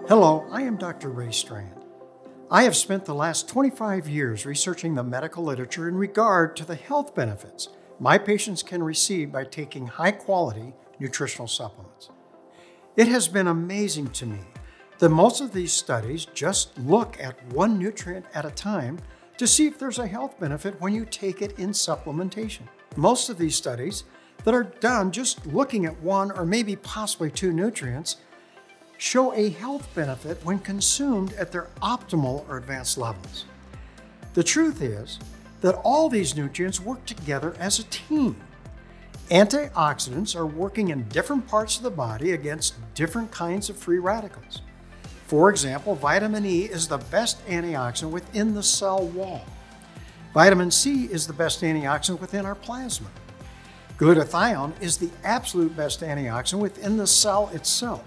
Hello, I am Dr. Ray Strand. I have spent the last 25 years researching the medical literature in regard to the health benefits my patients can receive by taking high-quality nutritional supplements. It has been amazing to me that most of these studies just look at one nutrient at a time to see if there's a health benefit when you take it in supplementation. Most of these studies that are done just looking at one or maybe possibly two nutrients show a health benefit when consumed at their optimal or advanced levels. The truth is that all these nutrients work together as a team. Antioxidants are working in different parts of the body against different kinds of free radicals. For example, vitamin E is the best antioxidant within the cell wall. Vitamin C is the best antioxidant within our plasma. Glutathione is the absolute best antioxidant within the cell itself.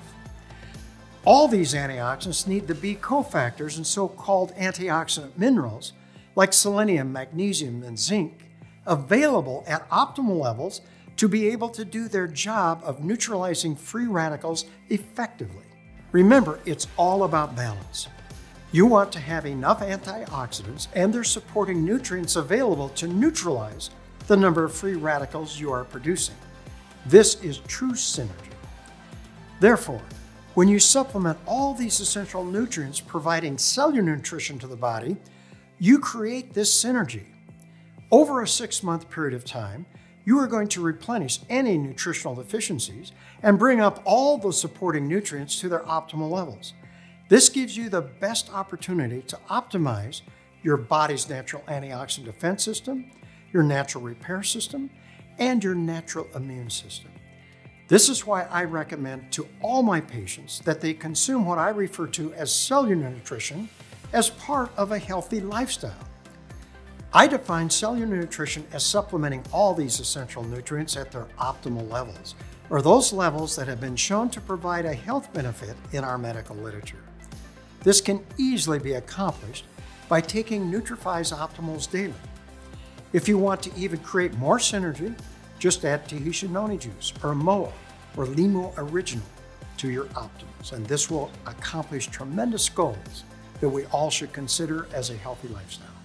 All these antioxidants need to be cofactors in so-called antioxidant minerals like selenium, magnesium, and zinc available at optimal levels to be able to do their job of neutralizing free radicals effectively. Remember, it's all about balance. You want to have enough antioxidants and their supporting nutrients available to neutralize the number of free radicals you are producing. This is true synergy. Therefore, when you supplement all these essential nutrients providing cellular nutrition to the body, you create this synergy. Over a 6-month period of time, you are going to replenish any nutritional deficiencies and bring up all the supporting nutrients to their optimal levels. This gives you the best opportunity to optimize your body's natural antioxidant defense system, your natural repair system, and your natural immune system. This is why I recommend to all my patients that they consume what I refer to as cellular nutrition as part of a healthy lifestyle. I define cellular nutrition as supplementing all these essential nutrients at their optimal levels, or those levels that have been shown to provide a health benefit in our medical literature. This can easily be accomplished by taking Nutrify's Optimals daily. If you want to even create more synergy, just add Tahitian noni juice or moa or limo original to your Optimals, and this will accomplish tremendous goals that we all should consider as a healthy lifestyle.